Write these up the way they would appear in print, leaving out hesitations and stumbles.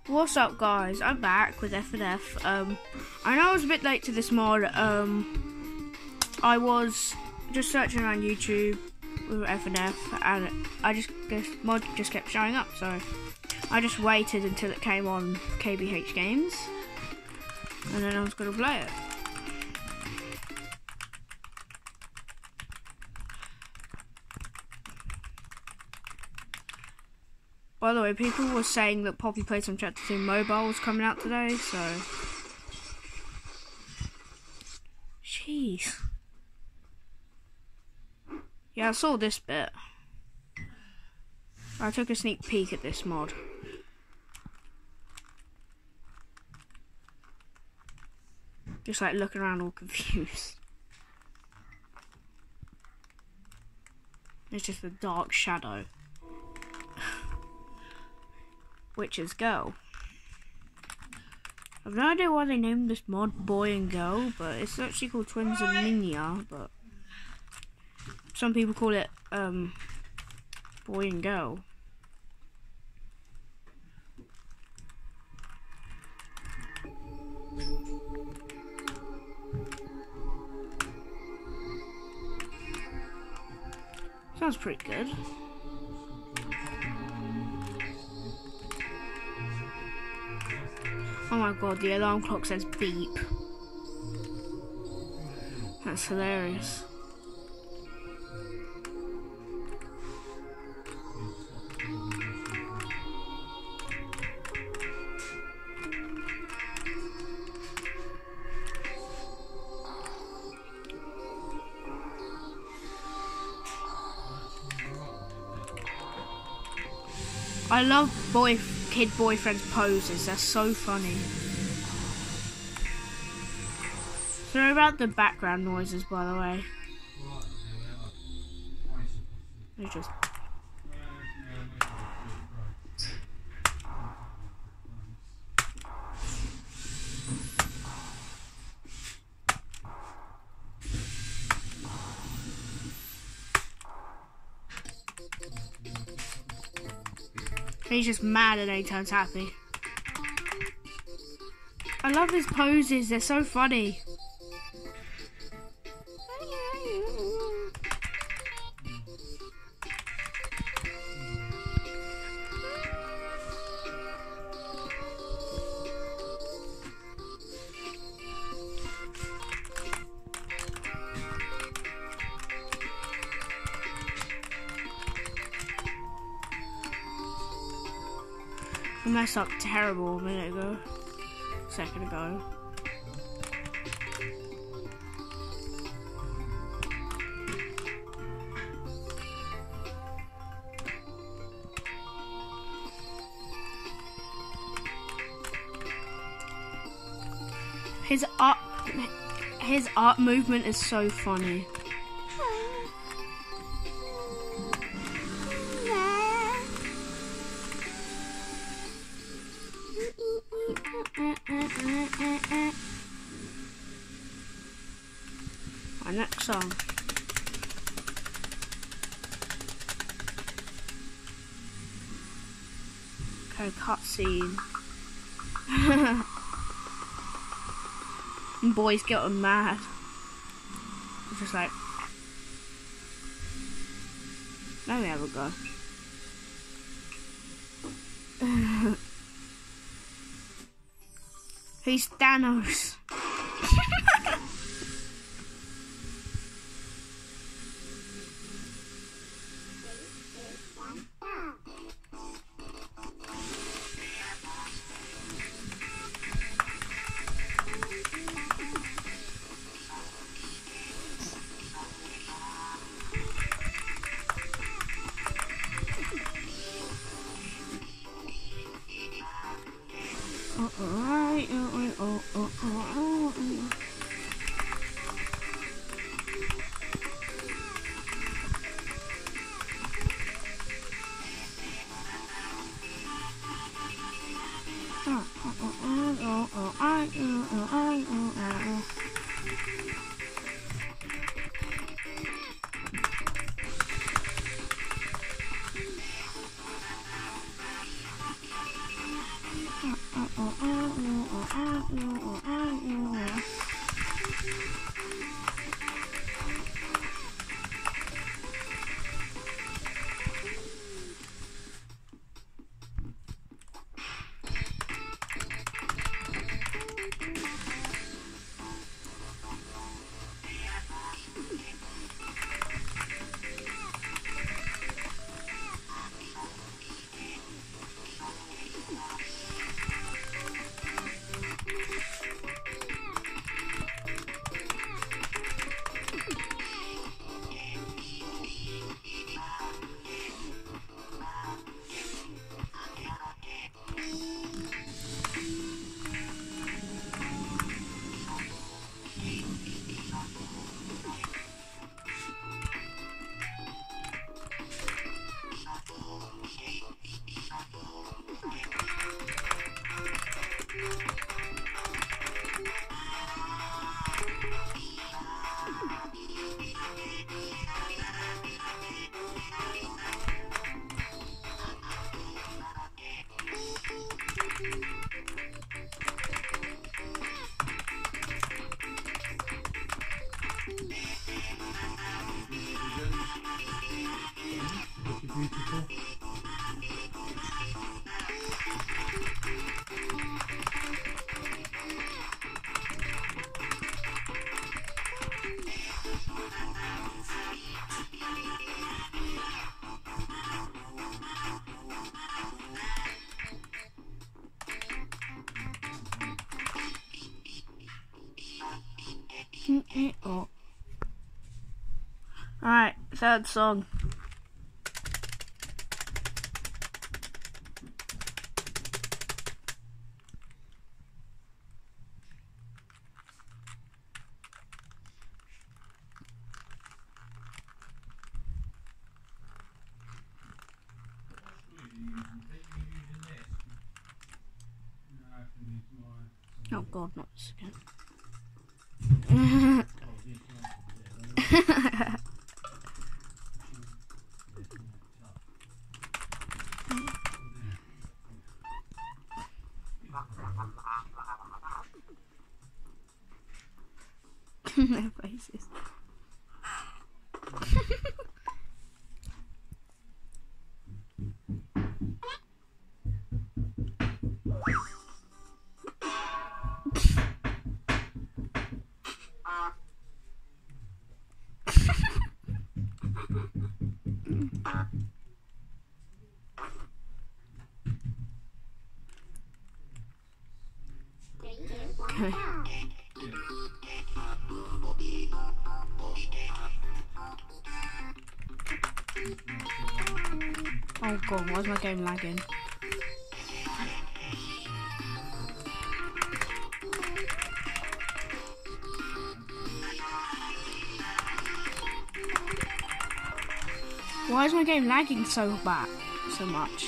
What's up, guys? I'm back with FNF. I know I was a bit late to this mod. I was just searching on YouTube with FNF, and this mod just kept showing up. So I just waited until it came on KBH Games, and then I was gonna play it. By the way, people were saying that Poppy Playtime Chapter 2 Mobile was coming out today, so... Jeez. Yeah, I saw this bit. I took a sneak peek at this mod. Just like looking around all confused. It's just a dark shadow. Witch's Girl. I've no idea why they named this mod Boy and Girl, but it's actually called Twins and Ninja, but some people call it Boy and Girl. Sounds pretty good. Oh my god, the alarm clock says beep. That's hilarious. I love kid boyfriend's poses, they're so funny. Sorry about the background noises, by the way. They're just... He's just mad and then he turns happy. I love his poses, they're so funny. I messed up terrible a second ago. His art movement is so funny. Our next song. Okay, cutscene. And boys getting mad. It's just like, let me have a go. He's Thanos. Beautiful. Oh. Alright, third song. Oh god, not this again. Their faces. Okay. Oh god, why is my game lagging? Why is my game lagging so much?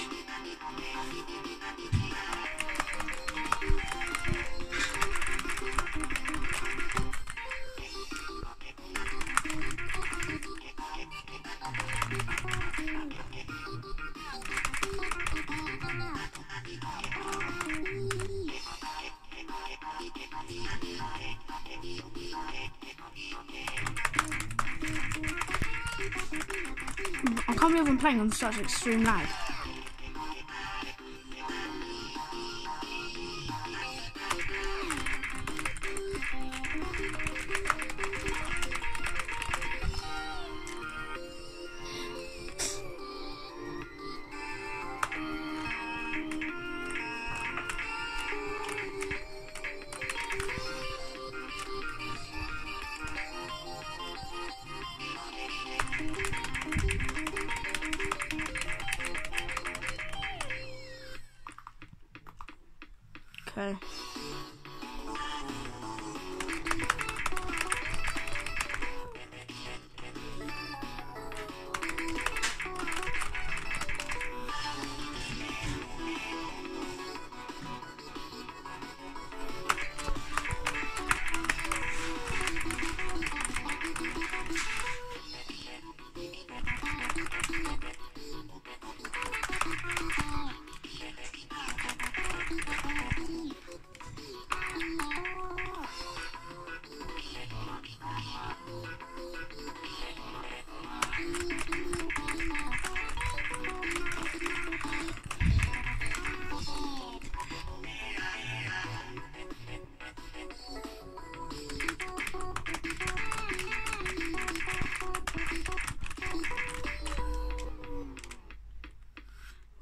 I can't believe I'm playing on such extreme lag. Okay.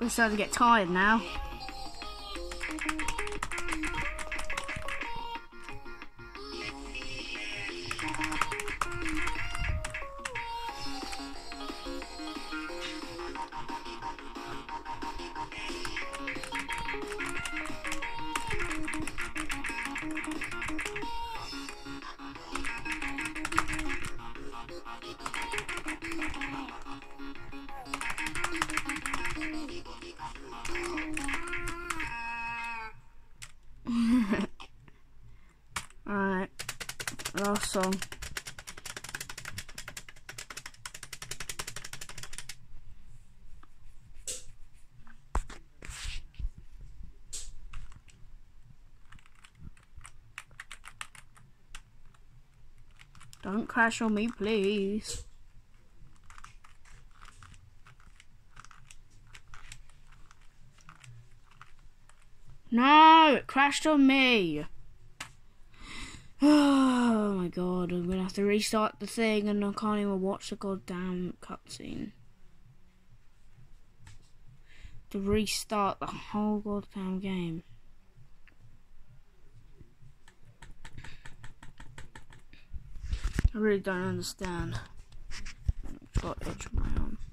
We're starting to get tired now. Alright, last song. Don't crash on me, please. No, it crashed on me. Oh my god, I'm gonna have to restart the thing and I can't even watch the goddamn cutscene. To restart the whole goddamn game. I really don't understand. I've got itch on my arm.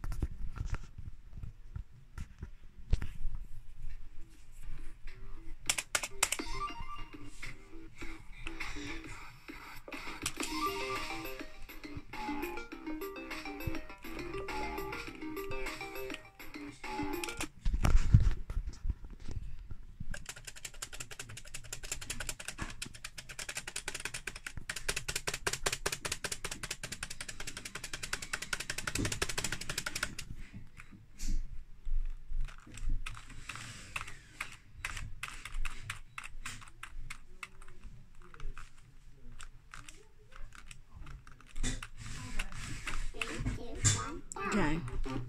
Okay.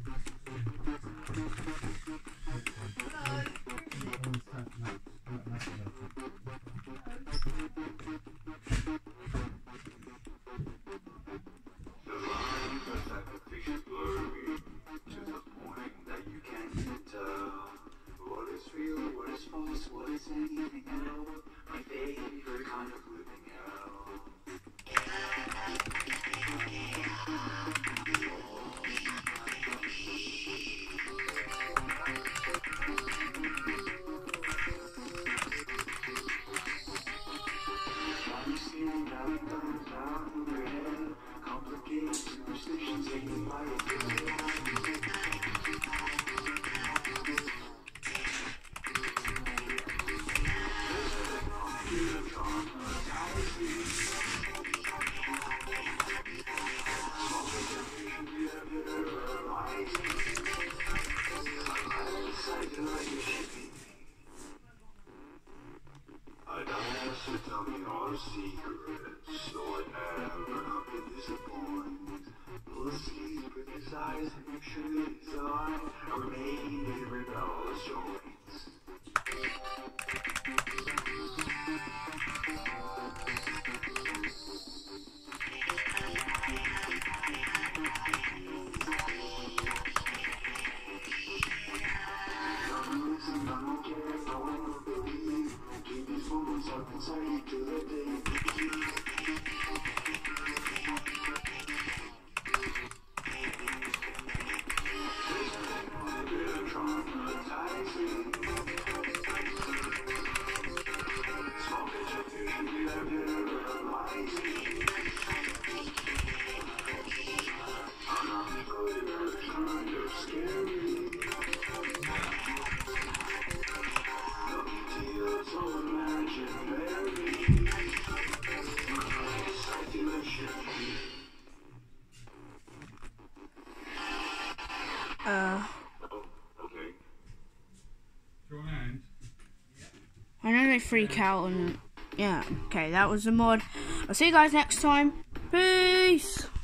I know they freak out and yeah, okay, that was the mod. I'll see you guys next time. Peace!